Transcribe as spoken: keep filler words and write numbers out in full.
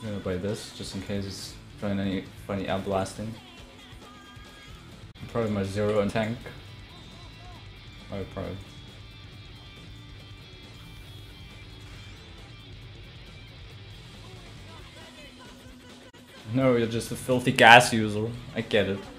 I'm gonna buy this just in case it's trying any funny air blasting. Probably my zero and tank. Oh, probably. No, you're just a filthy gas user. I get it.